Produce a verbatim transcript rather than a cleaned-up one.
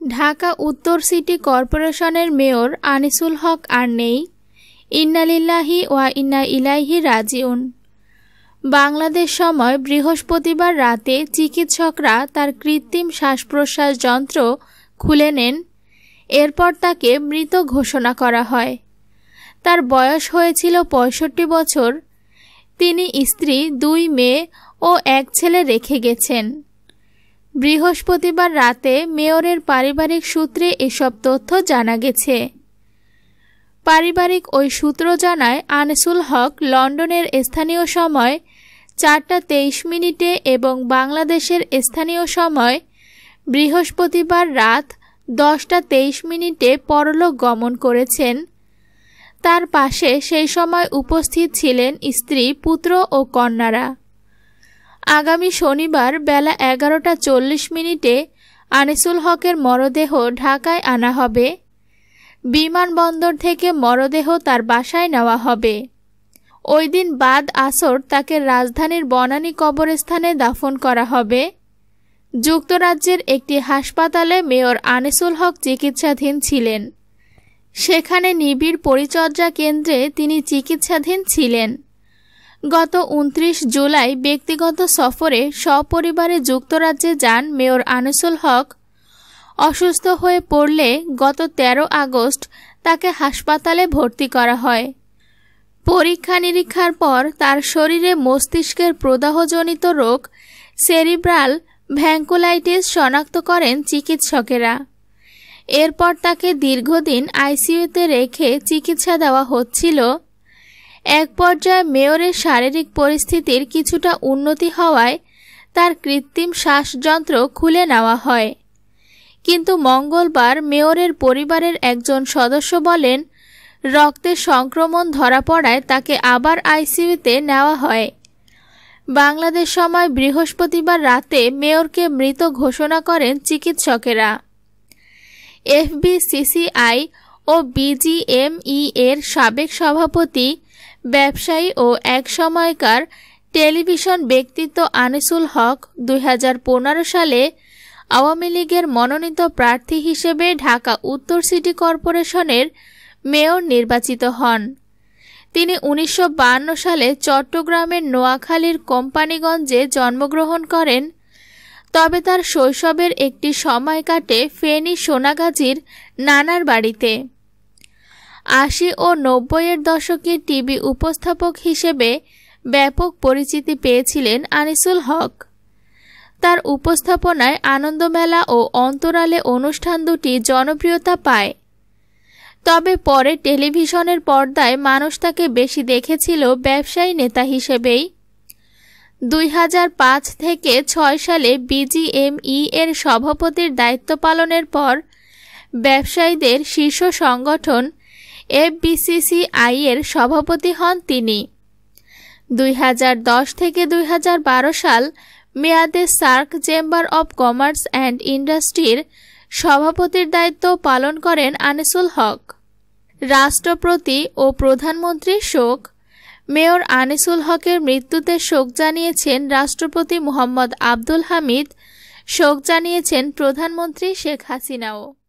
ঢাকা উত্তর সিটি কর্পোরেশনের মেয়র আনিসুল হক আর নেই। ইন্না লিল্লাহি ওয়া ইন্না ইলাইহি রাজিউন। বাংলাদেশ সময় বৃহস্পতিবার রাতে চিকিৎসকরা তার কৃত্রিম শ্বাস-প্রশ্বাস যন্ত্র খুলে নেন। এরপর তাকে মৃত ঘোষণা করা হয়। তার বয়স হয়েছিল পঁয়ষট্টি বছর। তিনি স্ত্রী, দুই মেয়ে ও এক ছেলে রেখে গেছেন। বৃহস্পতিবার রাতে মেয়রের পারিবারিক সূত্রে এসব তথ্য জানা গেছে। পারিবারিক ওই সূত্র জানায়, আনিসুল হক লন্ডনের স্থানীয় সময় চারটা তেইশ মিনিটে এবং বাংলাদেশের স্থানীয় সময় বৃহস্পতিবার রাত দশটা তেইশ মিনিটে পরলোক গমন করেছেন। তার পাশে সেই সময় উপস্থিত ছিলেন স্ত্রী, পুত্র ও কন্যারা। আগামী শনিবার বেলা এগারোটা চল্লিশ মিনিটে আনিসুল হকের মরদেহ ঢাকায় আনা হবে। বিমানবন্দর থেকে মরদেহ তার বাসায় নেওয়া হবে। ওই দিন বাদ আসর তাকে রাজধানীর বনানী কবরস্থানে দাফন করা হবে। যুক্তরাজ্যের একটি হাসপাতালে মেয়র আনিসুল হক চিকিৎসাধীন ছিলেন। সেখানে নিবিড় পরিচর্যা কেন্দ্রে তিনি চিকিৎসাধীন ছিলেন। গত উনত্রিশ জুলাই ব্যক্তিগত সফরে সপরিবারে যুক্তরাজ্যে যান মেয়র আনিসুল হক। অসুস্থ হয়ে পড়লে গত তেরো আগস্ট তাকে হাসপাতালে ভর্তি করা হয়। পরীক্ষা নিরীক্ষার পর তার শরীরে মস্তিষ্কের প্রদাহজনিত রোগ সেরিব্রাল ভ্যাঙ্কুলাইটিস শনাক্ত করেন চিকিৎসকেরা। এরপর তাকে দীর্ঘদিন আইসিইউতে রেখে চিকিৎসা দেওয়া হচ্ছিল। এক পর্যায়ে মেয়রের শারীরিক পরিস্থিতির কিছুটা উন্নতি হওয়ায় তার কৃত্রিম শ্বাসযন্ত্র খুলে নেওয়া হয়। কিন্তু মঙ্গলবার মেয়রের পরিবারের একজন সদস্য বলেন, রক্তের সংক্রমণ ধরা পড়ায় তাকে আবার আইসিইউতে নেওয়া হয়। বাংলাদেশ সময় বৃহস্পতিবার রাতে মেয়রকে মৃত ঘোষণা করেন চিকিৎসকেরা। এফবিসিসিআই ও বিজিএমই এর সাবেক সভাপতি, ব্যবসায়ী ও এক সময়কার টেলিভিশন ব্যক্তিত্ব আনিসুল হক দুই হাজার পনেরো সালে আওয়ামী লীগের মনোনীত প্রার্থী হিসেবে ঢাকা উত্তর সিটি কর্পোরেশনের মেয়র নির্বাচিত হন। তিনি উনিশশো বাহান্ন সালে চট্টগ্রামের নোয়াখালীর কোম্পানীগঞ্জে জন্মগ্রহণ করেন। তবে তার শৈশবের একটি সময় কাটে ফেনী সোনাগাজীর নানার বাড়িতে। আশি ও নব্বইয়ের দশকে টিভি উপস্থাপক হিসেবে ব্যাপক পরিচিতি পেয়েছিলেন আনিসুল হক। তার উপস্থাপনায় আনন্দমেলা ও অন্তরালে অনুষ্ঠান দুটি জনপ্রিয়তা পায়। তবে পরে টেলিভিশনের পর্দায় মানুষ তাকে বেশি দেখেছিল ব্যবসায়ী নেতা হিসেবেই। দুই হাজার পাঁচ থেকে ছয় সালে বিজিএমই এর সভাপতির দায়িত্ব পালনের পর ব্যবসায়ীদের শীর্ষ সংগঠন এফবিসিসিআই এর সভাপতি হন তিনি। দুই হাজার দশ থেকে দুই হাজার বারো সাল মেয়াদে SAARC chamber of commerce and ইন্ডাস্ট্রির সভাপতির দায়িত্ব পালন করেন আনিসুল হক। রাষ্ট্রপতি ও প্রধানমন্ত্রীর শোক। মেয়র আনিসুল হকের মৃত্যুতে শোক জানিয়েছেন রাষ্ট্রপতি মোহাম্মদ আব্দুল হামিদ। শোক জানিয়েছেন প্রধানমন্ত্রী শেখ হাসিনাও।